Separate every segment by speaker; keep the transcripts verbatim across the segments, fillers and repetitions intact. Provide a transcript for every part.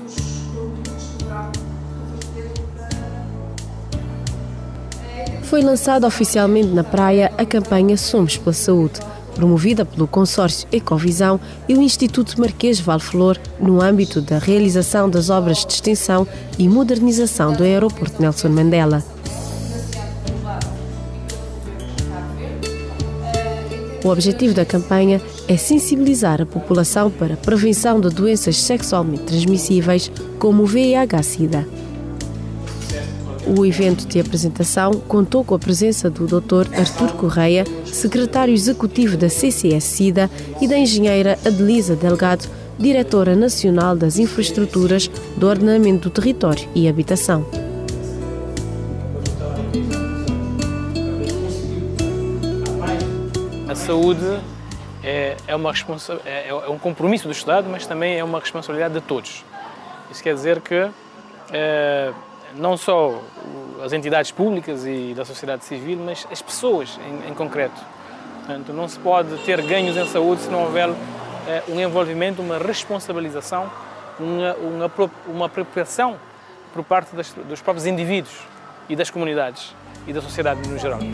Speaker 1: Foi lançada oficialmente na praia a campanha Somos pela Saúde, promovida pelo consórcio Ecovisão e o Instituto Marquês Valflor, no âmbito da realização das obras de extensão e modernização do aeroporto Nelson Mandela. O objetivo da campanha é sensibilizar a população para a prevenção de doenças sexualmente transmissíveis, como o V I H SIDA. O evento de apresentação contou com a presença do doutor Artur Correia, secretário executivo da C C S SIDA, e da engenheira Adelisa Delgado, diretora nacional das infraestruturas do ordenamento do território e habitação.
Speaker 2: A saúde é, é, uma responsa- é, é um compromisso do Estado, mas também é uma responsabilidade de todos. Isso quer dizer que é, não só as entidades públicas e da sociedade civil, mas as pessoas em, em concreto. Portanto, não se pode ter ganhos em saúde se não houver é, um envolvimento, uma responsabilização, uma, uma, uma preocupação por parte das, dos próprios indivíduos e das comunidades e da sociedade no geral.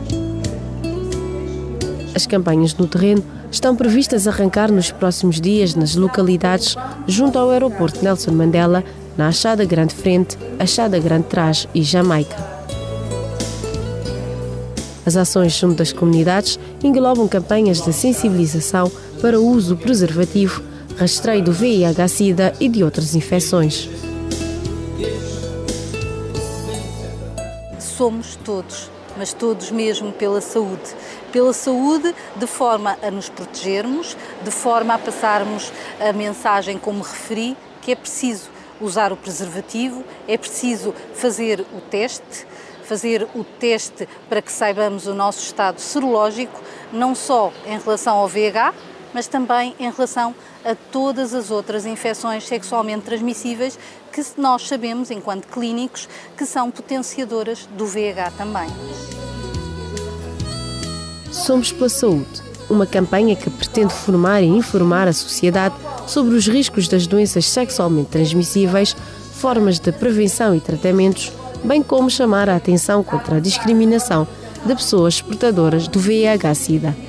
Speaker 1: As campanhas no terreno estão previstas arrancar nos próximos dias nas localidades junto ao aeroporto Nelson Mandela, na Achada Grande Frente, Achada Grande Trás e Jamaica. As ações junto das comunidades englobam campanhas de sensibilização para o uso do preservativo, rastreio do V I H SIDA e de outras infecções.
Speaker 3: Somos todos, mas todos mesmo pela saúde. Pela saúde, de forma a nos protegermos, de forma a passarmos a mensagem como referi, que é preciso usar o preservativo, é preciso fazer o teste, fazer o teste para que saibamos o nosso estado serológico, não só em relação ao V I H, mas também em relação a todas as outras infecções sexualmente transmissíveis que nós sabemos, enquanto clínicos, que são potenciadoras do V I H também.
Speaker 1: Somos pela Saúde, uma campanha que pretende formar e informar a sociedade sobre os riscos das doenças sexualmente transmissíveis, formas de prevenção e tratamentos, bem como chamar a atenção contra a discriminação de pessoas portadoras do V I H SIDA.